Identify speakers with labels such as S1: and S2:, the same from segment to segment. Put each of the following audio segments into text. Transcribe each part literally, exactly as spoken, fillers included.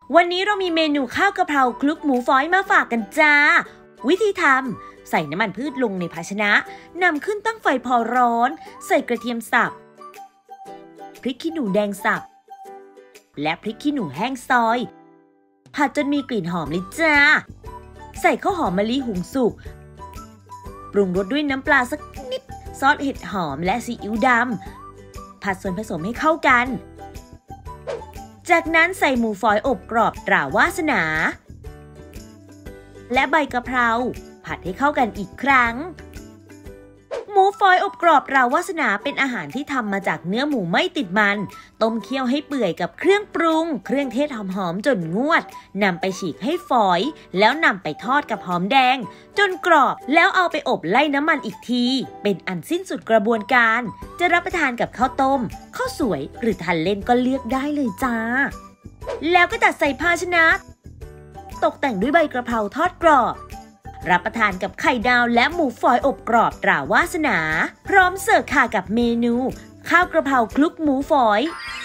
S1: วันนี้เรามีเมนูข้าวกะเพราคลุกหมูฝอยมาฝากกันจ้าวิธีทำใส่น้ำมันพืชลงในภาชนะนำขึ้นตั้งไฟพอร้อนใส่กระเทียมสับพริกขี้หนูแดงสับและพริกขี้หนูแห้งซอยผัดจนมีกลิ่นหอมเลยจ้าใส่ข้าวหอมมะลิหุงสุกปรุงรสด้วยน้ำปลาสักนิดซอสเห็ดหอมและซีอิ๊วดำผัดส่วนผสมให้เข้ากันจากนั้นใส่หมูฝอยอบกรอบตราวาสนาและใบกะเพราผัดให้เข้ากันอีกครั้งหมูฝอยอบกรอบตราวาสนาเป็นอาหารที่ทำมาจากเนื้อหมูไม่ติดมันต้มเคี่ยวให้เปื่อยกับเครื่องปรุงเครื่องเทศหอมๆจนงวดนำไปฉีกให้ฝอยแล้วนำไปทอดกับหอมแดงจนกรอบแล้วเอาไปอบไล่น้ำมันอีกทีเป็นอันสิ้นสุดกระบวนการจะรับประทานกับข้าวต้มข้าวสวยหรือทานเล่นก็เลือกได้เลยจ้าแล้วก็จัดใส่ภาชนะตกแต่งด้วยใบกระเพราทอดกรอบรับประทานกับไข่ดาวและหมูฝอยอบกรอบตราวาสนาพร้อมเสิร์ฟค่ะกับเมนูข้าวกระเพราคลุกหมูฝอย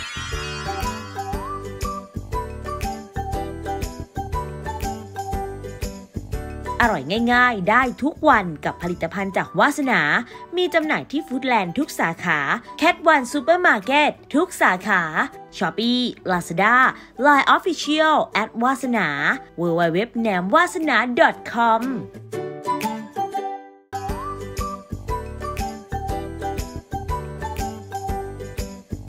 S1: อร่อยง่ายๆได้ทุกวันกับผลิตภัณฑ์จากวาสนามีจำหน่ายที่ฟู้ดแลนด์ทุกสาขาแคทวันซูเปอร์มาร์เก็ตทุกสาขาช้อปปี้ ลาซาด้า ไลน์ Official แอทวาสนา ดับเบิลยู ดับเบิลยู ดับเบิลยู ดอท แหนมวาสนา ดอท คอม